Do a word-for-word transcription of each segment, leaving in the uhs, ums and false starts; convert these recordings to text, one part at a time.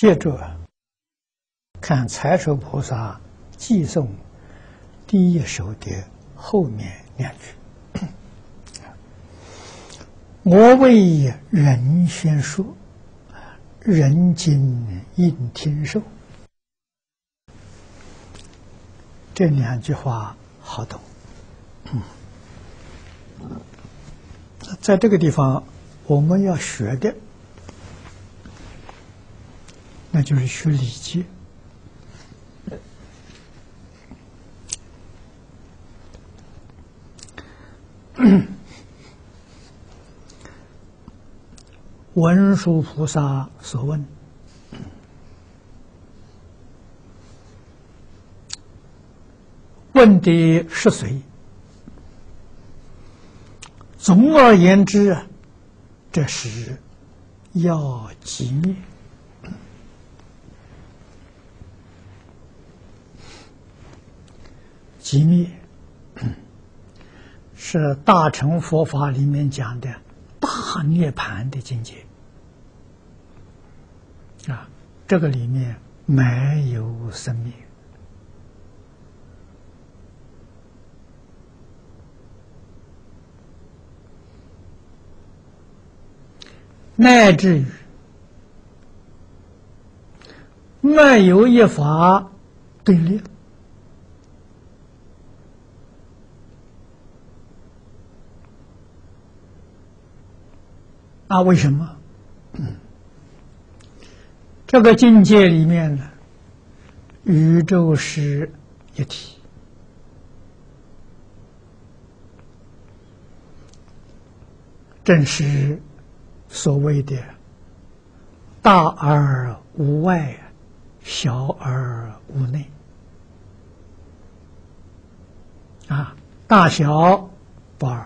接着看财首菩萨寄送第一首的后面两句：我为人宣说，人今应听受。这两句话好懂。嗯，在这个地方我们要学的，那就是学礼节。文殊菩萨所问：问的是谁？总而言之啊，这是要寂灭。寂灭是大乘佛法里面讲的大涅槃的境界啊，这个里面没有生灭。乃至于没有一法对立。啊，为什么？嗯，这个境界里面呢，宇宙是一体，正是所谓的大而无外，小而无内。啊，大小不二，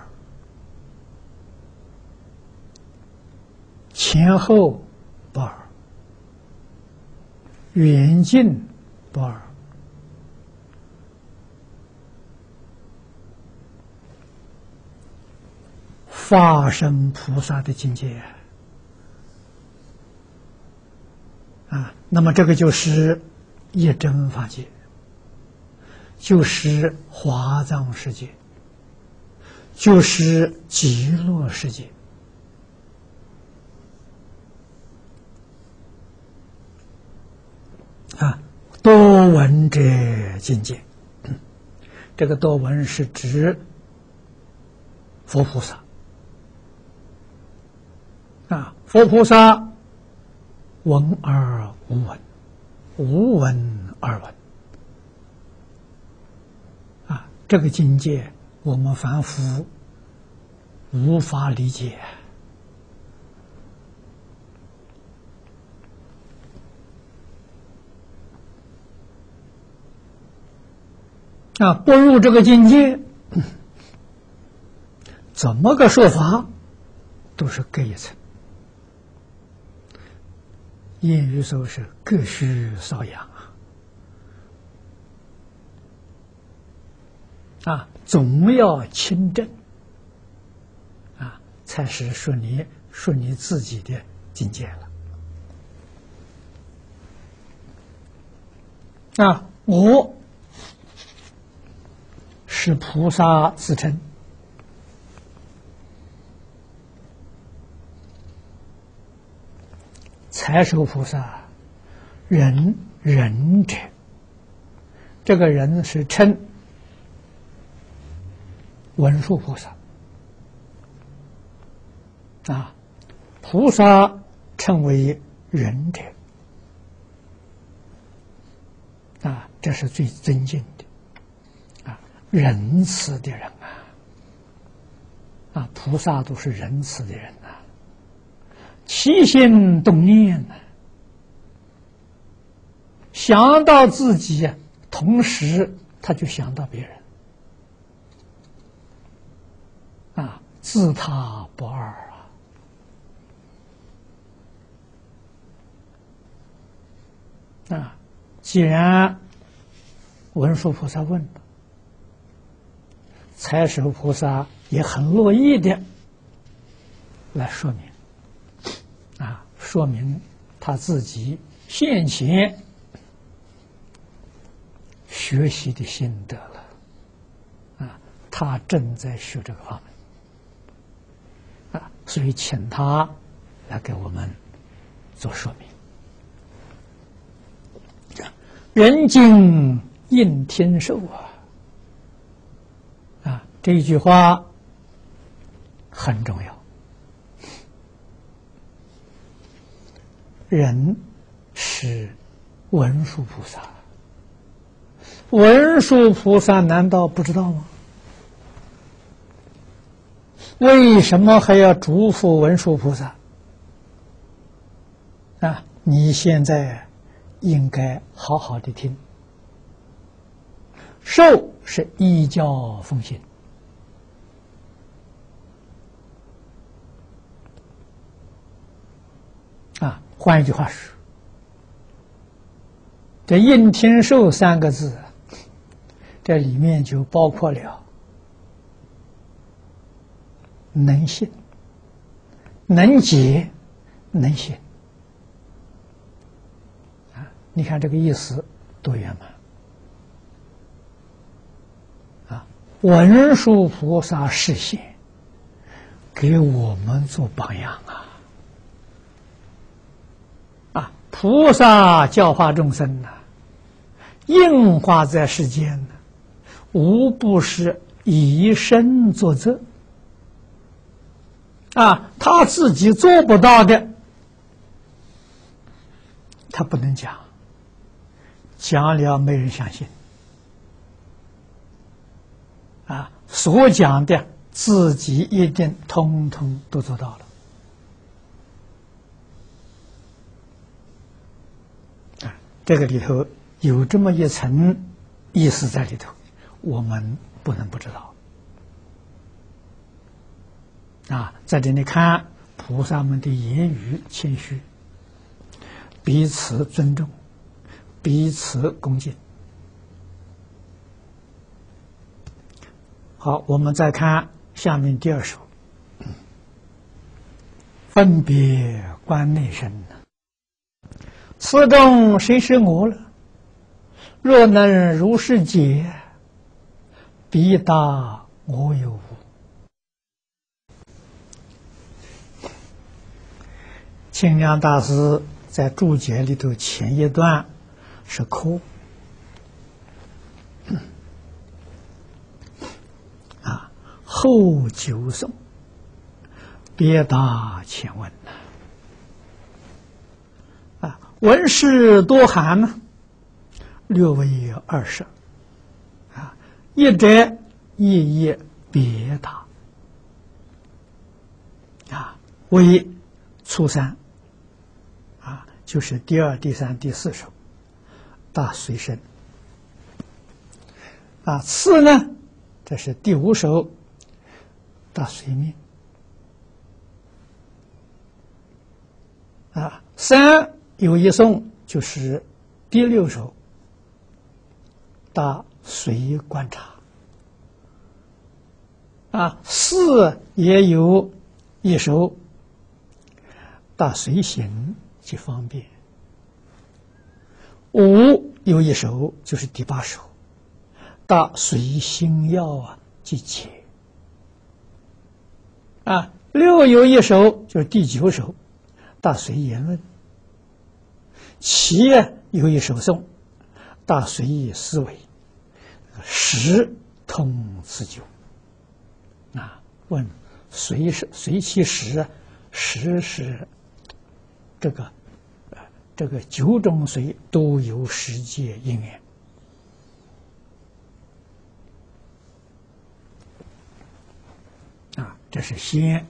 前后不二，远近不二。法身菩萨的境界啊，那么这个就是一真法界，就是华藏世界，就是极乐世界。啊，多闻者境界，这个多闻是指佛菩萨。啊，佛菩萨闻而无闻，无闻而闻。啊，这个境界我们凡夫无法理解。啊，不入这个境界，怎么个说法都是隔一层。谚语说是各须搔痒啊，啊，总要亲证啊，才是说你说你自己的境界了。啊，我是菩萨自称，财首菩萨人人者，这个人是称文殊菩萨啊，菩萨称为人者啊，这是最尊敬的啊，仁慈的人啊，啊，菩萨都是仁慈的人啊。起心动念呢，想到自己，同时他就想到别人，啊，自他不二啊！啊，既然文殊菩萨问了，财首菩萨也很乐意的来说明。啊，说明他自己现前学习的心得了，啊，他正在学这个法门，啊，所以请他来给我们做说明。人敬应天授啊，啊，这一句话很重要。人是文殊菩萨，文殊菩萨难道不知道吗？为什么还要嘱咐文殊菩萨？啊，你现在应该好好的听。受是依教奉行，啊，换一句话说，这应天授三个字，这里面就包括了能信、能解、能行。啊，你看这个意思多圆满啊！文殊菩萨示现，给我们做榜样啊！啊，菩萨教化众生呐、啊，应化在世间呢、啊，无不是以身作则。啊，他自己做不到的，他不能讲，讲了没人相信。啊，所讲的自己一定通通都做到了。啊，这个里头有这么一层意思在里头，我们不能不知道。啊，在这里看菩萨们的言语谦虚，彼此尊重，彼此恭敬。好，我们再看下面第二首，分别观内身呢，此中谁是我了？若能如是解，必答我有无。清凉大师在注解里头前一段是哭啊，后九诵别答前问啊，文士多含呢，略为二十啊，一者一一别答啊，为初三。就是第二、第三、第四首大随身啊，次呢，这是第五首大随命啊，三有一颂，就是第六首大随观察啊，四也有一首大随行即方便，五有一首，就是第八首，大随心要啊即解啊，六有一首，就是第九首，大随言论，七有一首颂，大随意思维，十通此九啊。问随是随其十，十是这个。这个九种随都有世界因缘啊，这是先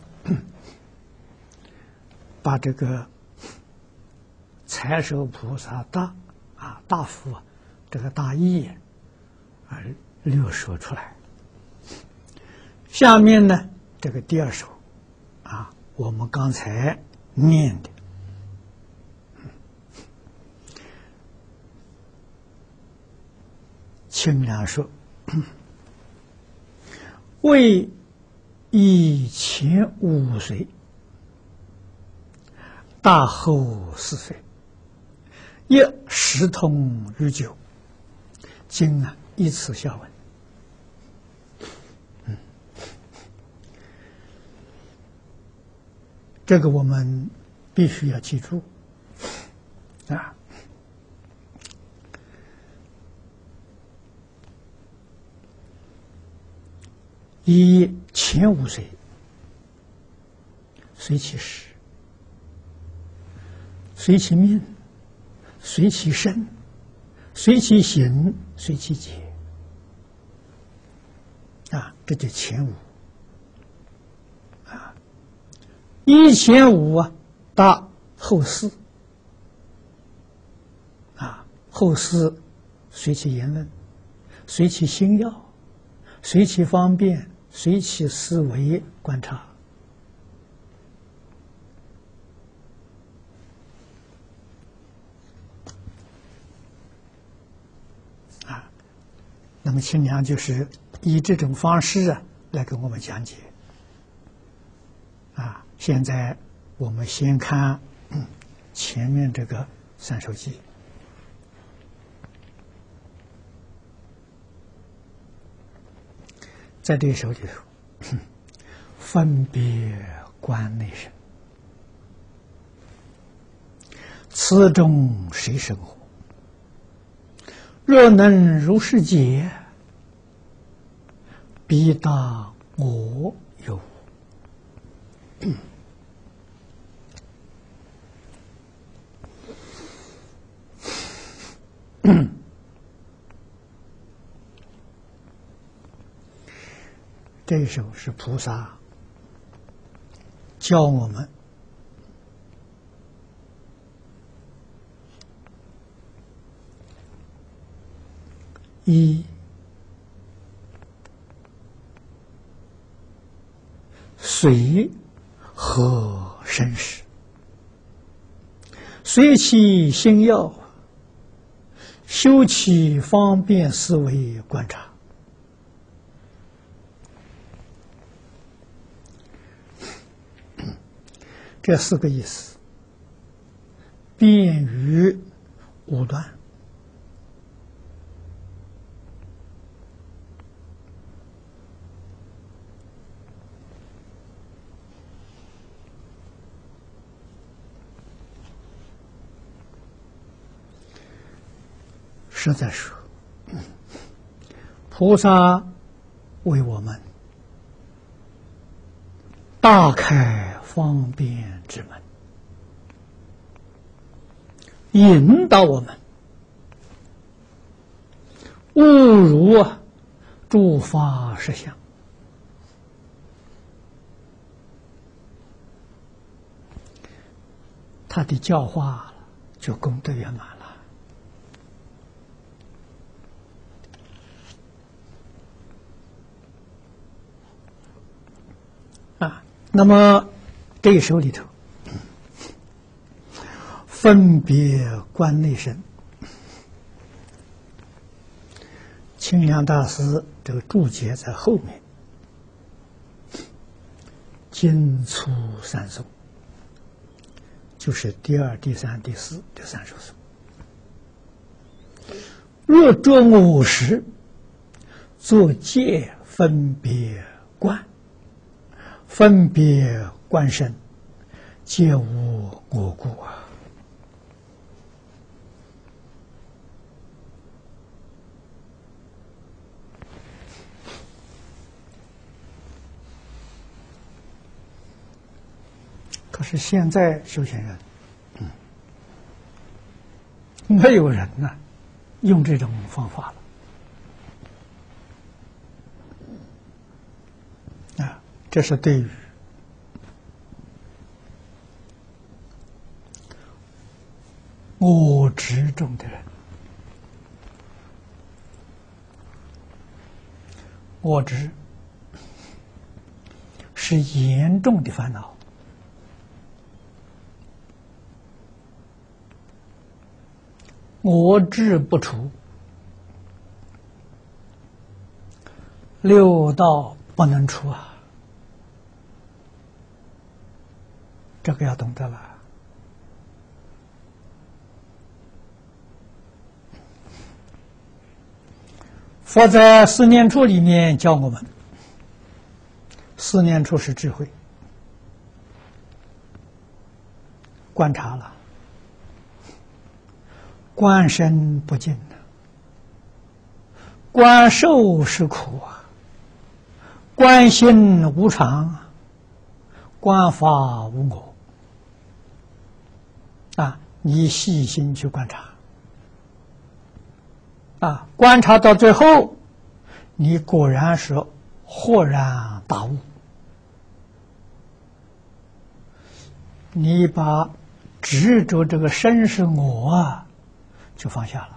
把这个财首菩萨大啊大福啊这个大义啊略说出来。下面呢，这个第二首啊，我们刚才念的。清凉说：“为以前五岁，大后四岁， 一时通日久，经啊依此下文。嗯，这个我们必须要记住啊。以前无随，随其时，随其命，随其身，随其行，随其节。啊，这就前无。啊，依前无啊，达后四。啊，后四随其言论，随其心要，随其方便，随其思维观察。啊，那么清凉就是以这种方式啊来给我们讲解。啊，现在我们先看、嗯、前面这个三首偈。在这一首里头，分别观内身，此中谁生活？若能如是解，必达我有。这一首是菩萨教我们一随和身时，随其心要，修其方便思维观察。这四个意思，便于五断。实在说，菩萨为我们大开方便之门，引导我们误入诸法实相。他的教化就功德圆满了。啊，那么这一首里头，分别观内身，清凉大师这个注解在后面，经粗三颂，就是第二、第三、第四这三首颂。若着我时，作戒分别观。分别观身，皆无我故啊！可是现在修行人，嗯，没有人呢用这种方法了啊！这是对于我执中的人，我执是严重的烦恼，我执不除，六道不能除啊！这个要懂得了佛在四念处里面教我们，四念处是智慧，观察了，观身不净的，观受是苦啊，观心无常，观法无我啊！你细心去观察啊，观察到最后，你果然是豁然大悟，你把执着这个身是我啊，就放下了。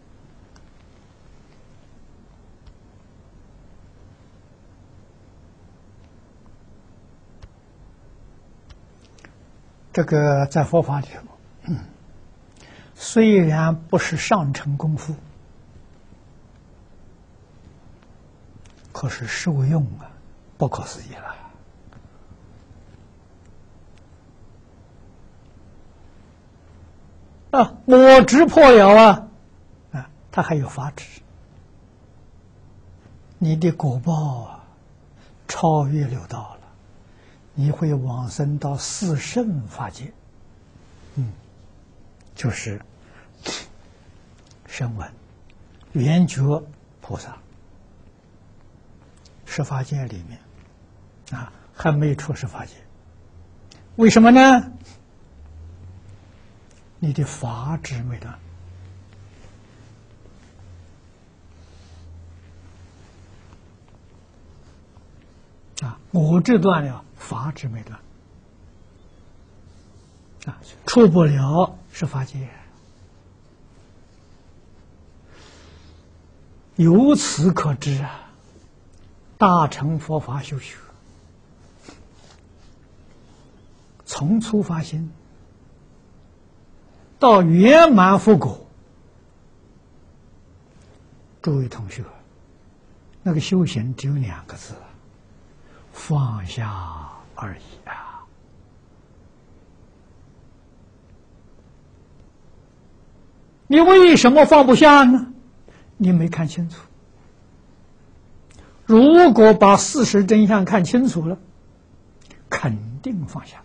这个在佛法里头，嗯，虽然不是上乘功夫，可是受用啊，不可思议了。啊，我执破了啊，啊，它还有法执，你的果报啊，超越六道了。你会往生到四圣法界，嗯，就是声闻、缘觉菩萨，十法界里面啊，还没出十法界。为什么呢？你的法执没断。啊，我这断了，法执没断，啊，出不了是法界。由此可知啊，大乘佛法修学，从初发心到圆满佛果，诸位同学，那个修行只有两个字。放下而已啊！你为什么放不下呢？你没看清楚。如果把事实真相看清楚了，肯定放下。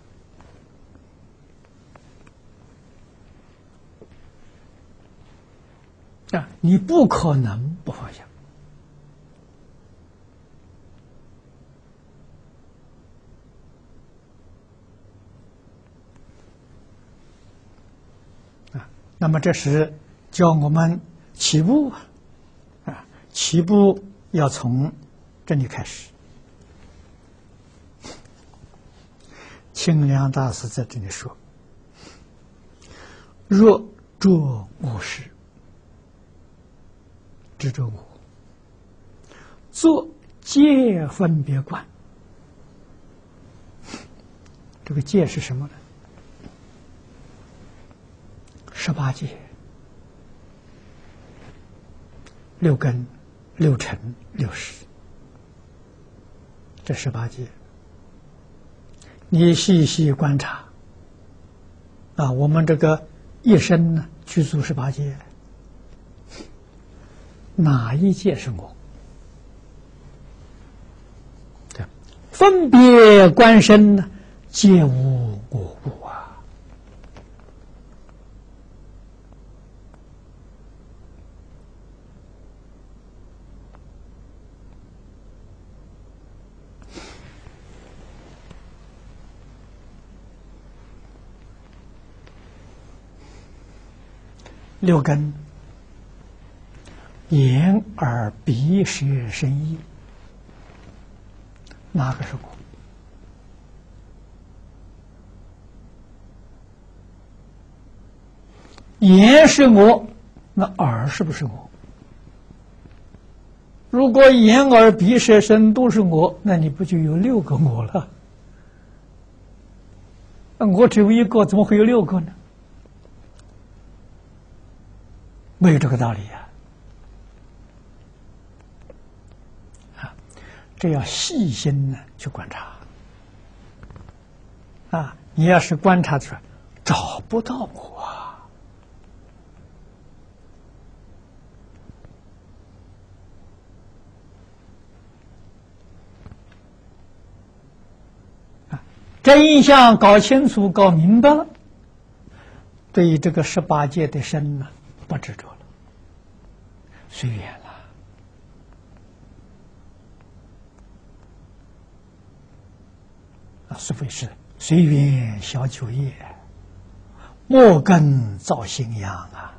啊，你不可能不放下。那么这是教我们起步啊，起步要从这里开始。清凉大师在这里说：“若着我识，执着我，作界分别观。”这个界是什么呢？十八界，六根、六尘、六识，这十八界，你细细观察啊，我们这个一生呢，具足十八界，哪一界是我？对，分别观身呢，皆无我物啊。六根：眼、耳、鼻、舌、身、意，哪个是我？眼是我，那耳是不是我？如果眼、耳、鼻、舌、身都是我，那你不就有六个我了？那我只有一个，怎么会有六个呢？没有这个道理呀！啊，这要细心呢去观察。啊，你要是观察出来找不到我啊， 真相搞清楚、搞明白了，对于这个十八界的身呢，不执着了，随缘了。啊，是非是随缘消旧业，莫根造新样啊！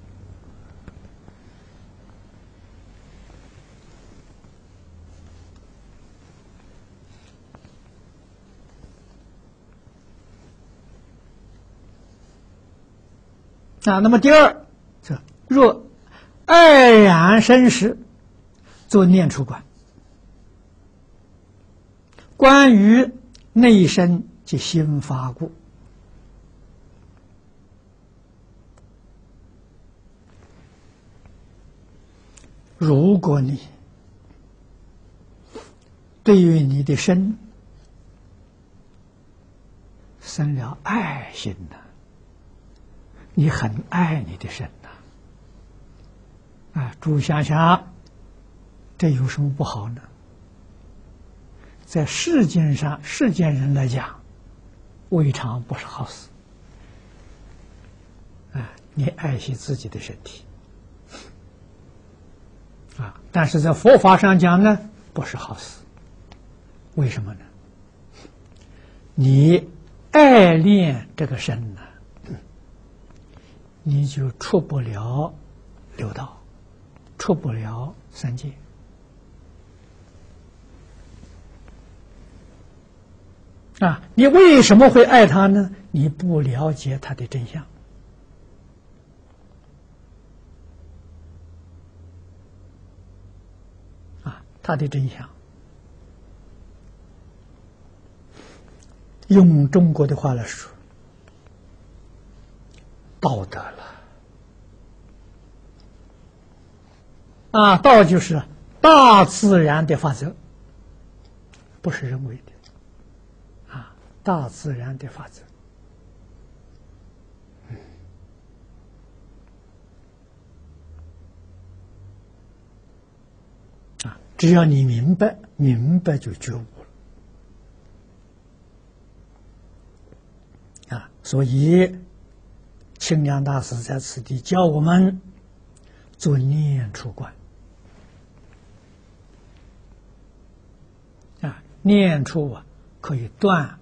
啊，那么第二，这若爱染生时，作念处观。关于内身及心发故，如果你对于你的身生了爱心呢，你很爱你的身呐，啊，诸位想想，这有什么不好呢？在世间上，世间人来讲，未尝不是好事。啊，你爱惜自己的身体，啊，但是在佛法上讲呢，不是好事。为什么呢？你爱恋这个身呢，你就出不了六道，出不了三界。啊，你为什么会爱他呢？你不了解他的真相。啊，他的真相，用中国的话来说，道德了。啊，道就是大自然的法则，不是人为的。大自然的法则，嗯，啊，只要你明白，明白就觉悟了，啊，所以清凉大师在此地教我们做念处观，啊，念处啊可以断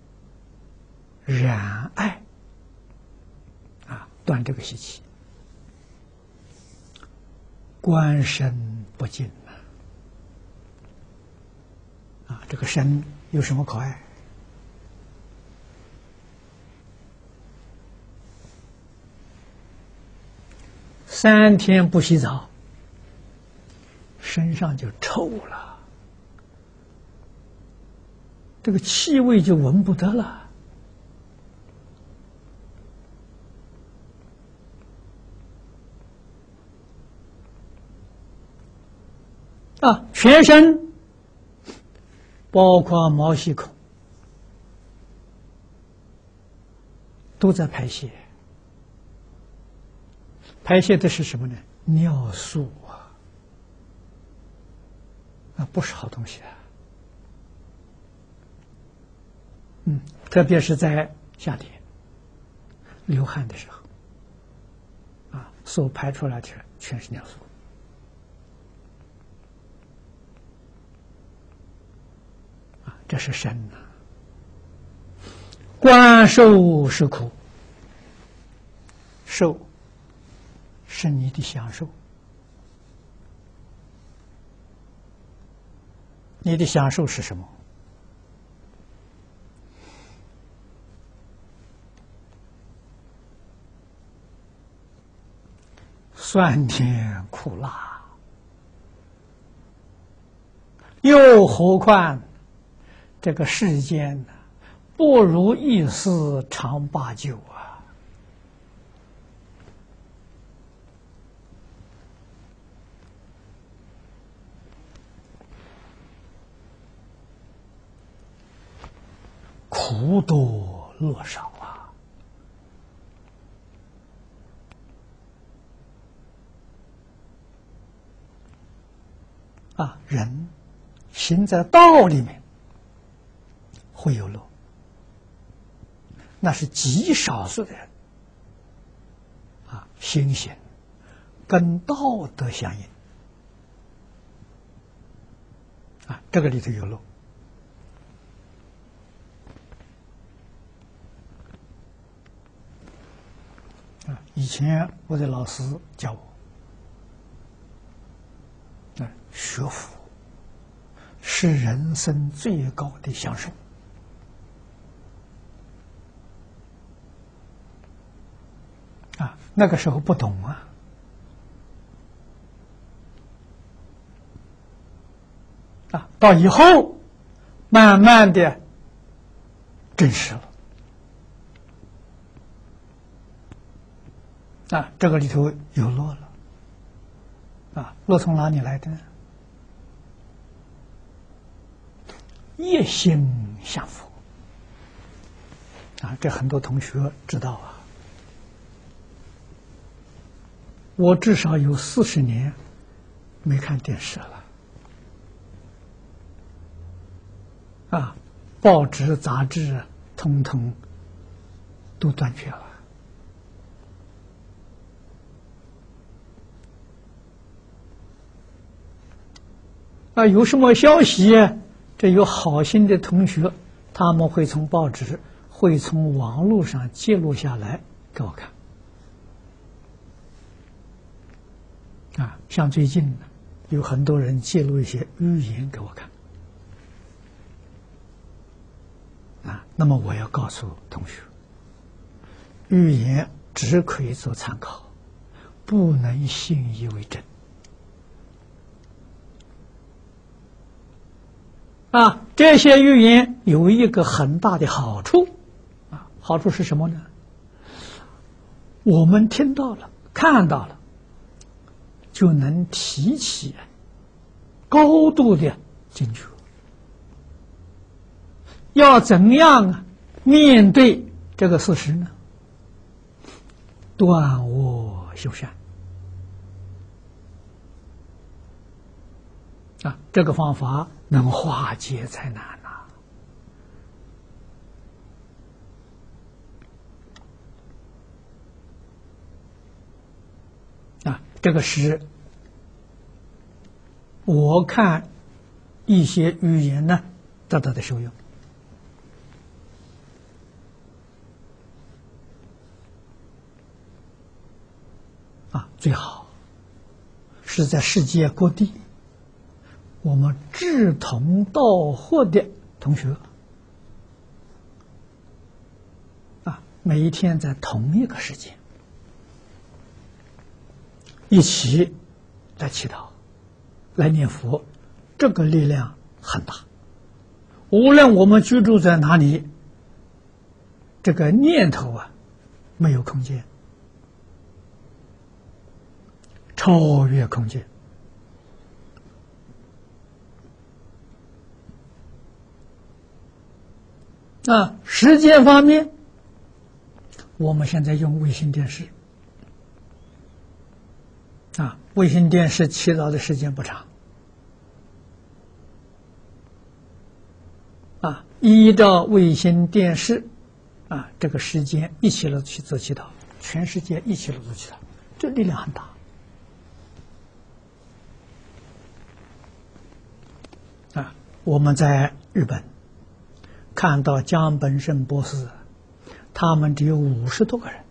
染爱，啊，断这个习气，观身不净啊，这个身有什么可爱？三天不洗澡，身上就臭了，这个气味就闻不得了。啊，全身包括毛细孔都在排泄，排泄的是什么呢？尿素啊，啊，不是好东西啊。嗯，特别是在夏天流汗的时候，啊，所排出来的全是尿素。这是身呐，观受是苦，受是你的享受，你的享受是什么？酸甜苦辣，又何况这个世间呢，不如意事常八九啊！苦多乐少啊！啊，人行在道里面会有乐， 那是极少数的人啊，心行跟道德相应啊，这个里头有漏啊。以前我的老师教我，啊，学佛是人生最高的享受。啊，那个时候不懂啊，啊，到以后慢慢的证实了。啊，这个里头有漏了。啊，漏从哪里来的呢？一心向佛。啊，这很多同学知道啊。我至少有四十年没看电视了，啊，报纸、杂志通通都断绝了。啊，有什么消息，这有好心的同学，他们会从报纸、会从网络上记录下来给我看。啊，像最近有很多人记录一些预言给我看，啊，那么我要告诉同学，预言只可以做参考，不能信以为真。啊，这些预言有一个很大的好处，啊，好处是什么呢？我们听到了，看到了，就能提起高度的警觉。要怎样啊面对这个事实呢？断恶修善啊，这个方法能化解灾难呐。啊，这个是我看一些语言呢得到的受用。啊，最好是在世界各地，我们志同道合的同学啊，每一天在同一个时间一起来祈祷，来念佛，这个力量很大。无论我们居住在哪里，这个念头啊没有空间，超越空间。啊，时间方面，我们现在用卫星电视，啊，卫星电视祈祷的时间不长，啊，依照卫星电视，啊，这个时间一起来去做祈祷，全世界一起来做祈祷，这力量很大。啊，我们在日本看到江本胜博士，他们只有五十多个人。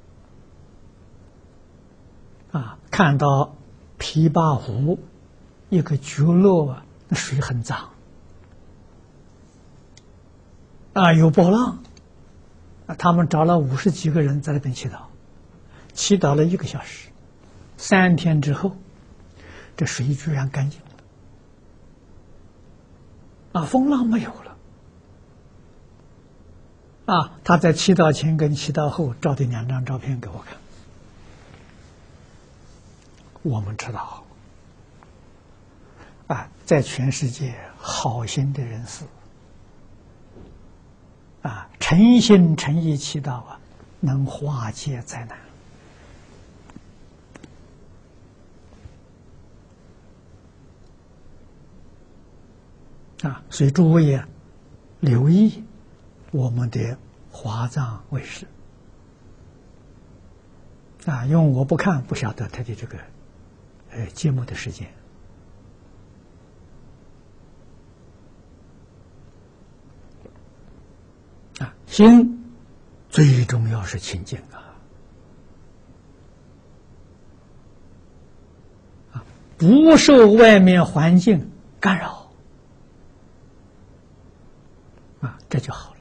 啊，看到琵琶湖一个角落啊，那水很脏，啊，有波浪，啊，他们找了五十几个人在那边祈祷，祈祷了一个小时，三天之后，这水居然干净了，啊，风浪没有了。啊，他在祈祷前跟祈祷后照的两张照片给我看。我们知道，啊，在全世界好心的人士，啊，诚心诚意祈祷啊，能化解灾难。啊，所以诸位啊，留意我们的华藏卫视啊，因为我不看，不晓得他的这个呃节目的时间啊。心最重要是清净啊，啊，不受外面环境干扰啊，这就好了。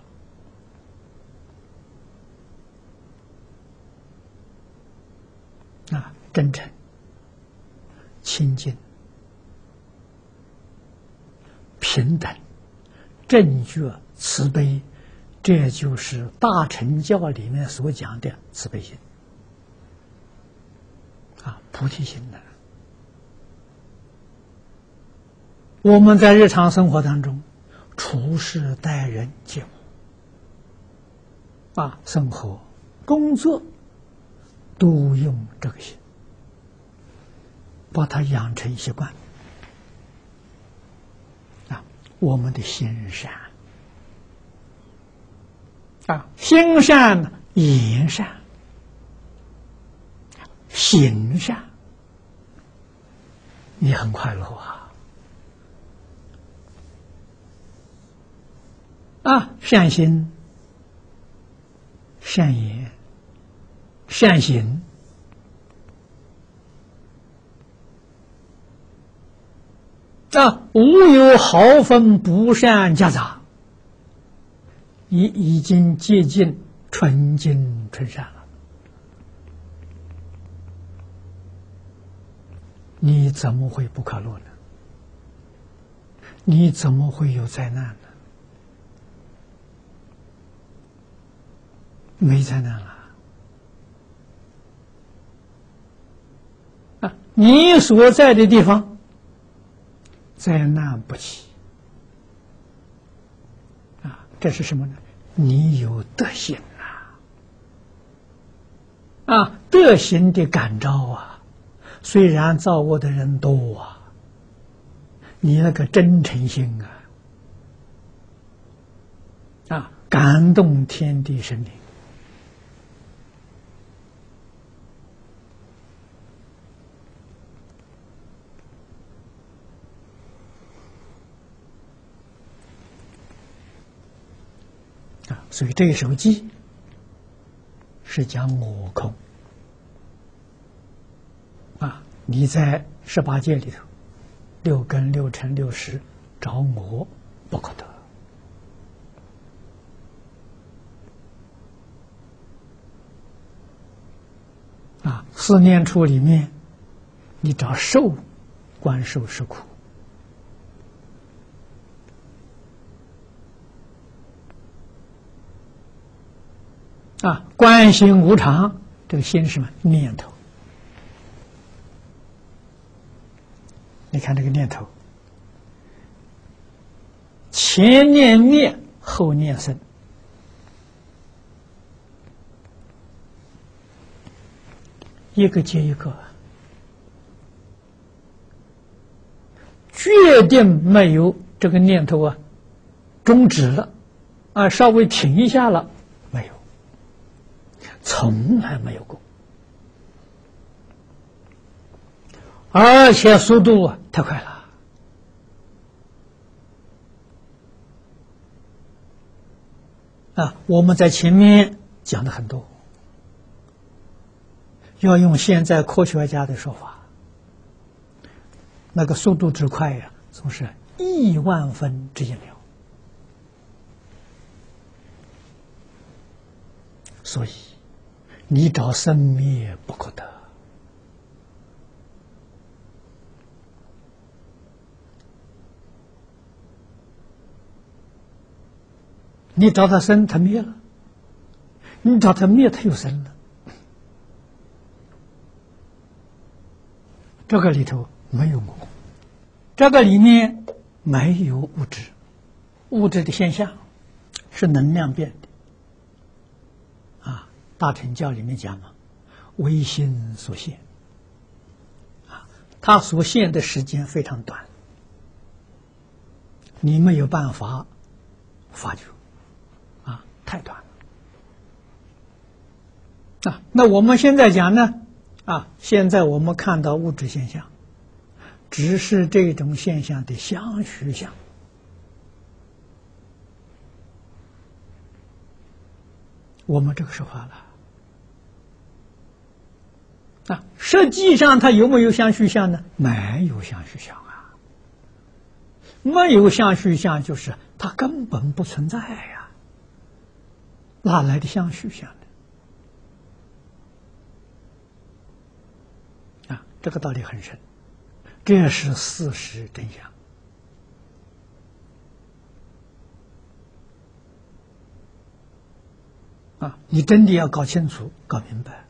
啊，真诚、清净、平等、正觉、慈悲，这就是大乘教里面所讲的慈悲心啊，菩提心的。我们在日常生活当中，处事待人接物啊，生活、工作。都用这个心，把它养成习惯啊！我们的心善啊，心善言善，行善，你很快乐啊！啊，善心、善言。善行啊，无有毫分不善夹杂，已已经接近纯净纯善了。你怎么会不快乐呢？你怎么会有灾难呢？没灾难了。你所在的地方，灾难不起啊！这是什么呢？你有德行啊！啊，德行的感召啊！虽然造恶的人多啊，你那个真诚心啊，啊，感动天地生灵。啊，所以这一首偈是讲我空啊！你在十八界里头，六根、六尘、六识找我不可得啊！四念处里面，你找受，观受是苦。啊，观心无常，这个心是什么？念头。你看这个念头，前念灭，后念生，一个接一个，决定没有这个念头啊，终止了，啊，稍微停一下了，没有。从来没有过，而且速度啊太快了啊！我们在前面讲的很多，要用现在科学家的说法，那个速度之快呀、啊，总是亿万分之一秒，所以。你找生灭不可得，你找他生，他灭了；你找他灭，他又生了。这个里头没有我，这个里面没有物质，物质的现象是能量变的。大乘教里面讲嘛，唯心所现，啊，它所现的时间非常短，你没有办法发觉，啊，太短了。 啊，那我们现在讲呢，啊，现在我们看到物质现象，只是这种现象的相虚相。我们这个说法了，啊，实际上它有没有相虚相呢？没有相虚相啊，没有相虚相，就是它根本不存在呀，哪来的相虚相呢？啊，这个道理很深，这是事实真相。啊，你真的要搞清楚、搞明白，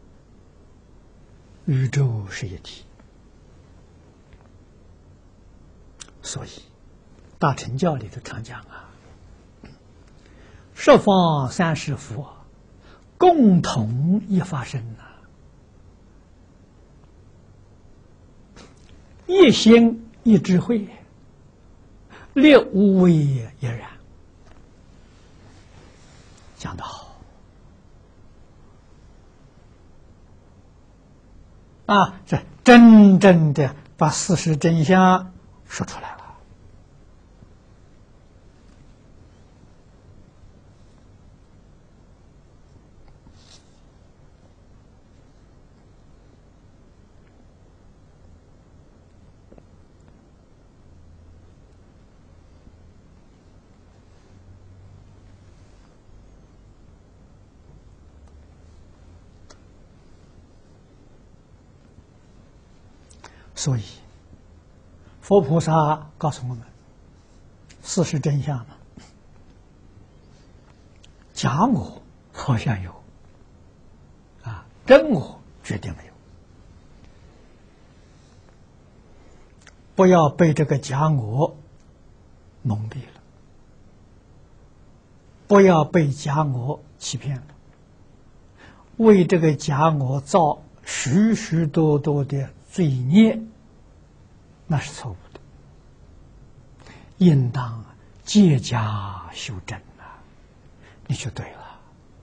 宇宙是一体，所以大乘教里头常讲啊，十方三世佛共同一法身呐、啊，一心一智慧，略无为也然。讲得好。啊，这真正的把事实真相说出来了。所以，佛菩萨告诉我们，事实真相嘛，假我好像有，啊，真我绝对没有。不要被这个假我蒙蔽了，不要被假我欺骗了，为这个假我造许许多多的罪孽，那是错误的，应当借假修真啊，你就对了。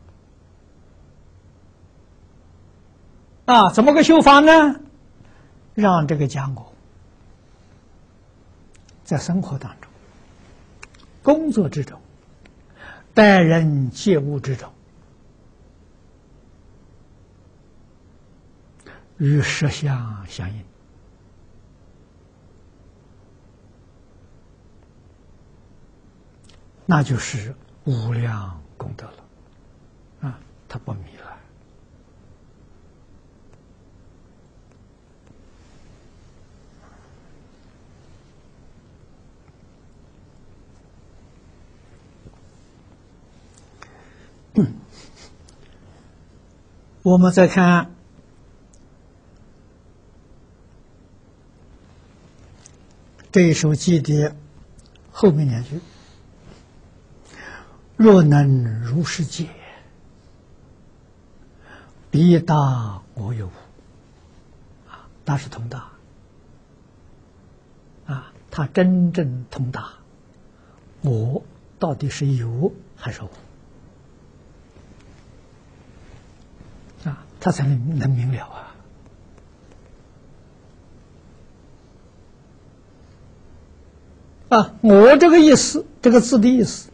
啊，怎么个修法呢？让这个假我在生活当中、工作之中、待人接物之中，与实相相应，那就是无量功德了。啊，他不迷了。嗯，我们再看这一首偈的后面两句：若能如是解，必大我有无。啊，大是通达。啊，他真正通达，我到底是有还是无？啊，他才能能明了啊。啊，我这个意思，这个字的意思，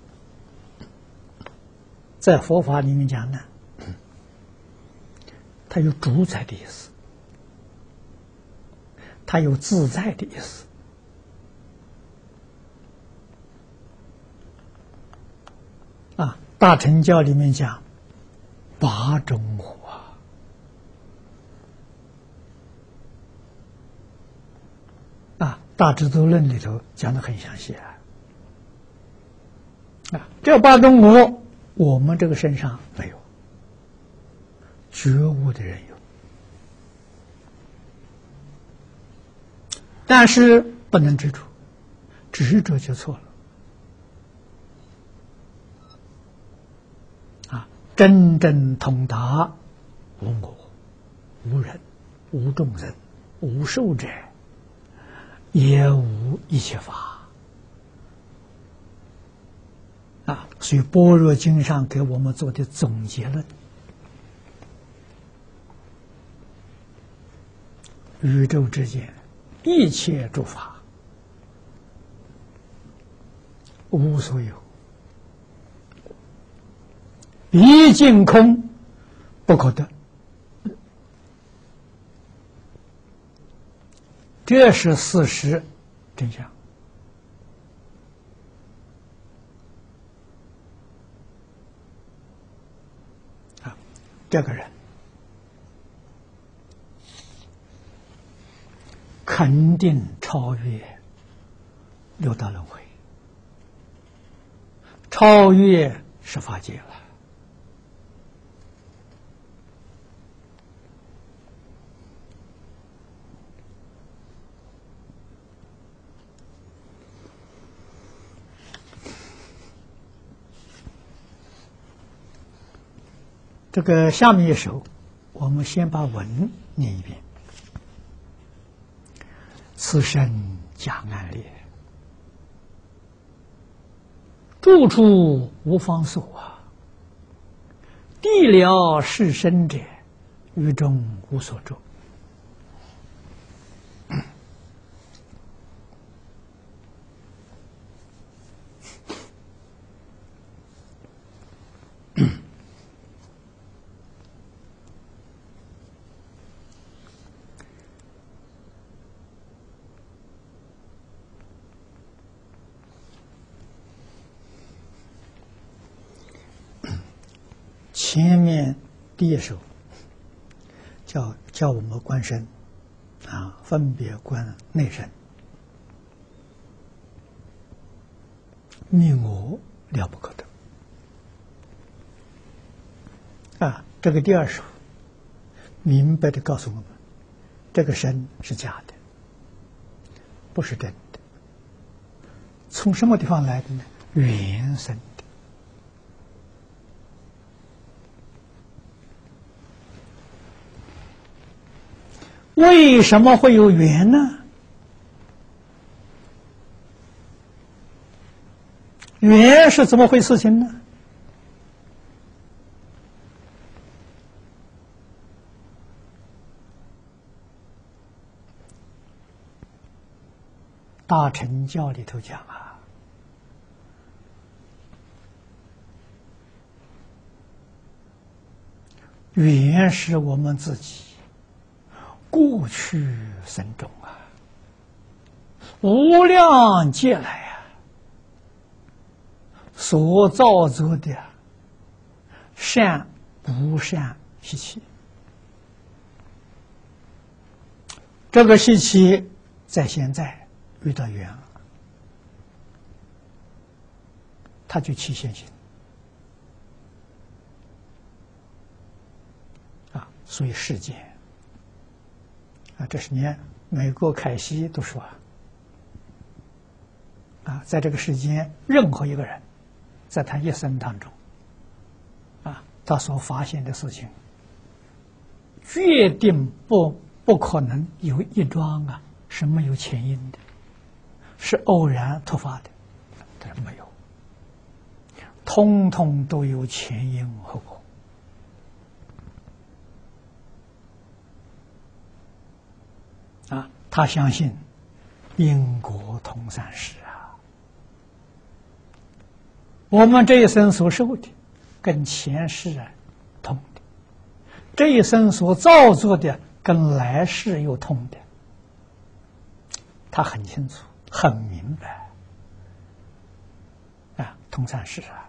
在佛法里面讲呢，它有主宰的意思，它有自在的意思。啊，大乘教里面讲八种我。啊，大智度论里头讲得很详细啊。啊，这八种我，我们这个身上没有，觉悟的人有，但是不能执着，执着就错了。啊，真正通达无我、无人、无众生、无寿者，也无一切法。啊，所以般若经上给我们做的总结论， 宇宙之间一切诸法无所有，一境空不可得。这是事实真相。啊，这个人肯定超越六道轮回，超越十法界了。这个下面一首，我们先把文念一遍。此身假暗烈，住处无方所啊！地了是身者，于中无所住。前面第一首叫叫我们观身啊，分别观内身，灭我了不可得啊。这个第二首明白的告诉我们，这个身是假的，不是真的。从什么地方来的呢？缘生。为什么会有缘呢？缘是怎么回事情呢？大乘教里头讲啊，缘是我们自己过去生中啊，无量劫来啊，所造作的善不善习气，这个习气在现在遇到缘了，它就起现行啊，所以世间。啊，这是连美国凯西都说啊，在这个世间，任何一个人，在他一生当中，啊，他所发现的事情，决定不不可能有一桩啊是没有前因的，是偶然突发的，但是没有，通通都有前因后果。啊，他相信因果同三世啊，我们这一生所受的跟前世啊同的，这一生所造作的跟来世又同的，他很清楚很明白啊，同三世啊，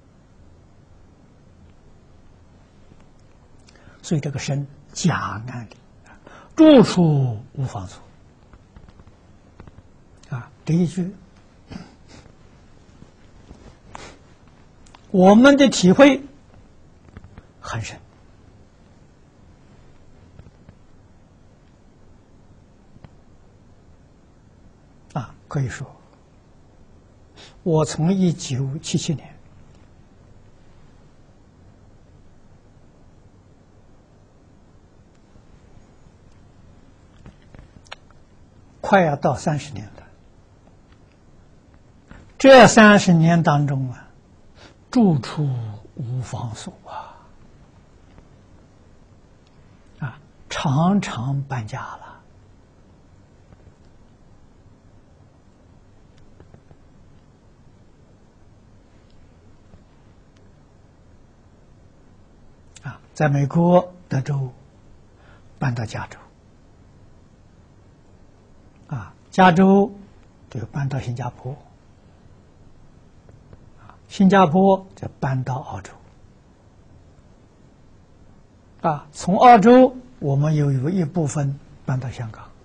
所以这个身假暗的，住处无方所啊，这一句我们的体会很深啊，可以说我从一九七七年快要到三十年了，这三十年当中啊，住处无方所啊，啊，常常搬家了， 在美国德州搬到加州，啊，加州就搬到新加坡，啊，新加坡就搬到澳洲，啊，从澳洲我们又有一部分搬到香港，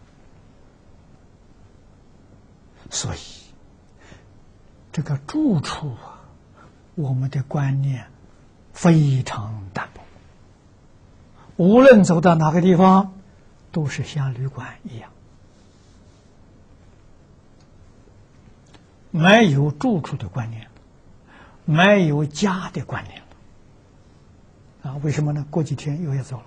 所以这个住处啊，我们的观念非常淡薄，无论走到哪个地方，都是像旅馆一样，没有住处的观念，没有家的观念啊，为什么呢？过几天又要走了。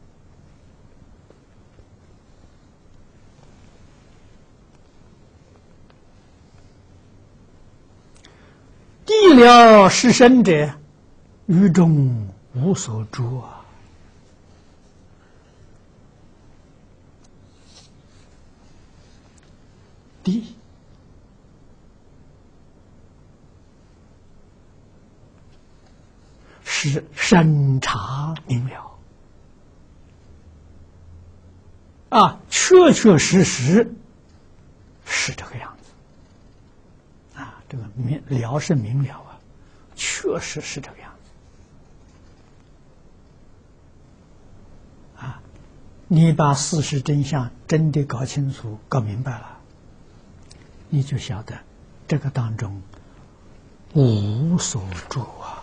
地了失身者，于中无所住啊！地是审查明了啊，确确实实是这个样子啊。这个明了是明了啊，确实是这个样子啊。你把事实真相真的搞清楚、搞明白了，你就晓得这个当中无所住啊。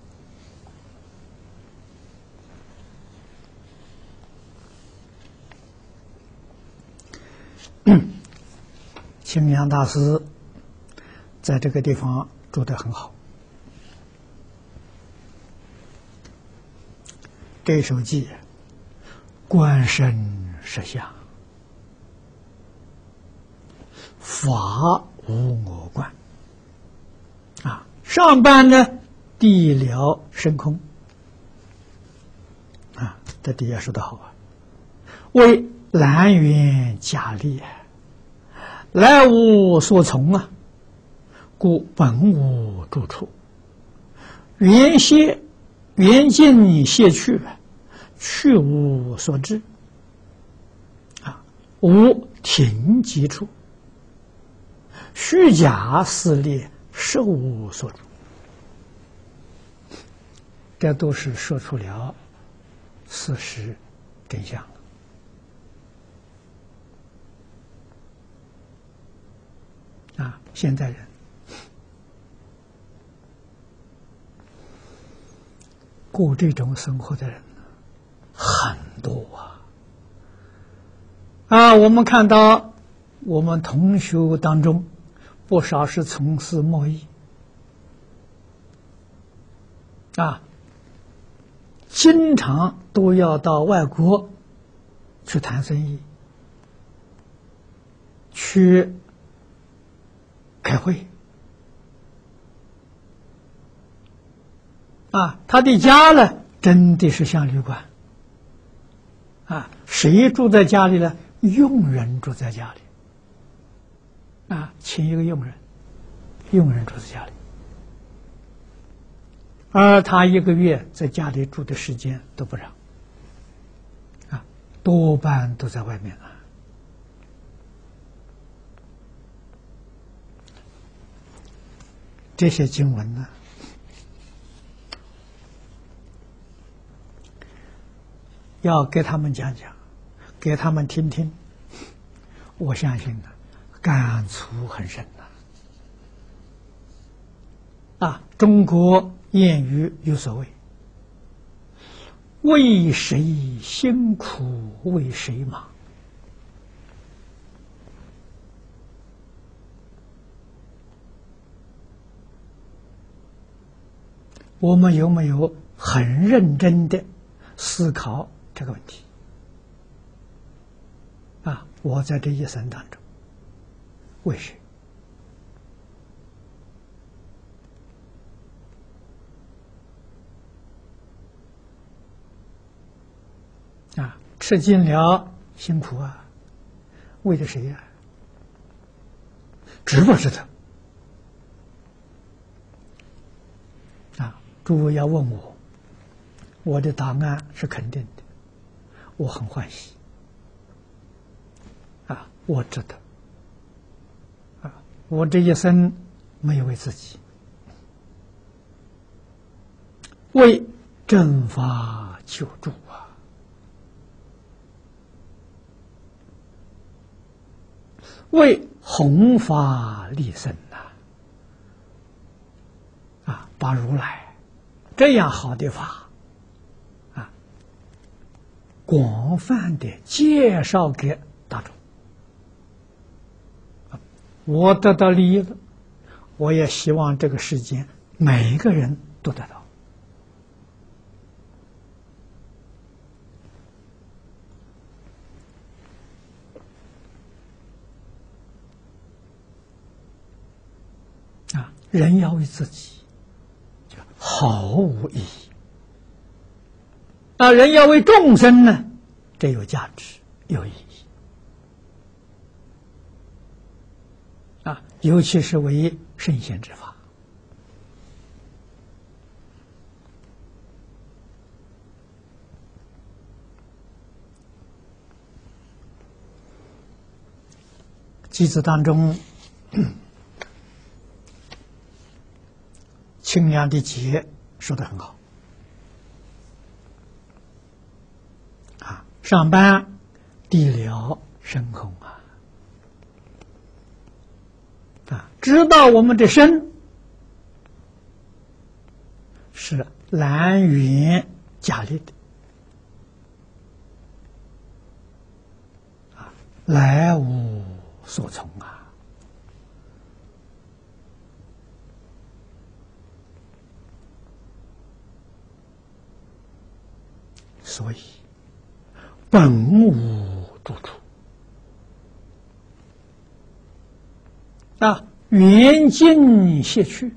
清凉大师在这个地方住得很好。这首偈观身实相，法无我观啊。上半呢，地了生空啊，这底下说得好啊，为南辕假立，来无所从啊，故本无住处。缘歇缘尽歇去，去无所至啊，无停极处。虚假肆劣，实无所住。这都是说出了事实真相了。啊，现在人过这种生活的人很多啊！啊，我们看到我们同学当中不少是从事贸易啊，经常都要到外国去谈生意，去开会啊，他的家呢，真的是像旅馆啊。谁住在家里呢？佣人住在家里啊，请一个佣人，佣人住在家里，而他一个月在家里住的时间都不长啊，多半都在外面啊。这些经文呢，要给他们讲讲，给他们听听，我相信呢，感触很深呐。啊，中国谚语有所谓：“为谁辛苦为谁忙。”我们有没有很认真的思考这个问题？啊，我在这一生当中，为谁？啊，吃尽了辛苦啊，为了谁呀？值不值得？啊，诸位要问我， 我的答案是肯定的，我很欢喜啊，我值得啊，我这一生没有为自己，为正法求助啊，为弘法利生呐啊，把如来这样好的法啊，广泛的介绍给大众。我得到利益了，我也希望这个世间每一个人都得到。啊，人要为自己，就毫无意义。啊，人要为众生呢，这有价值，有意义。啊，尤其是为圣贤之法。偈子当中，清凉的偈说得很好。啊，上班地了身空啊。啊，知道我们的身是来源假立的，啊，来无所从啊，所以本无住处。啊，缘尽谢去，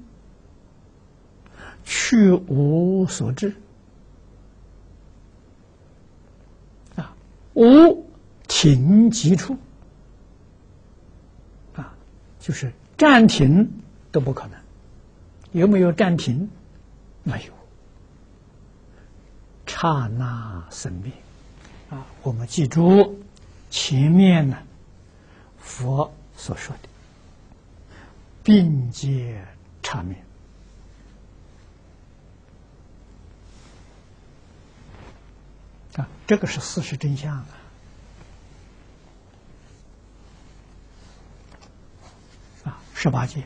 去无所至。啊，无停极处。啊，就是暂停都不可能。有没有暂停？没有。刹那生灭。啊，我们记住前面呢，佛所说的。并皆刹灭啊，这个是事实真相啊！啊，十八界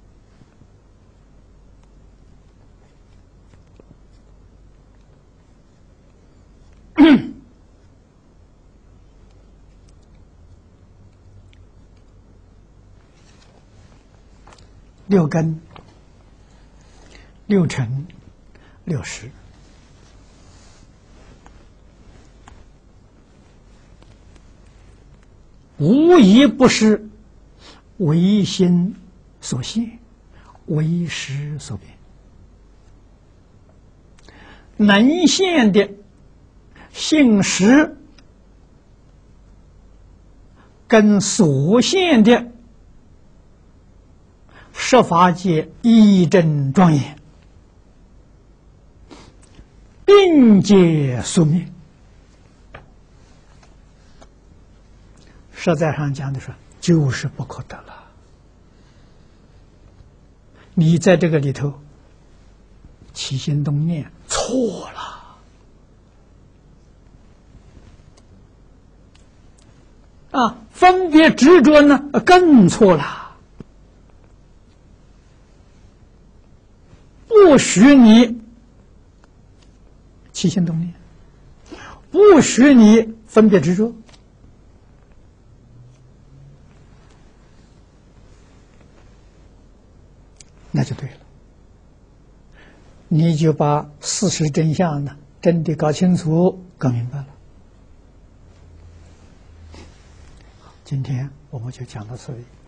六根、六尘、六识，无一不是唯心所现，唯识所变。能现的性识跟所现的十法界一真庄严，并皆宿灭。实在上讲的说，就是不可得了。你在这个里头起心动念错了啊，分别执着呢更错了。不许你起心动念，不许你分别执着，那就对了。你就把事实真相呢，真的搞清楚、搞明白了。今天我们就讲到这里。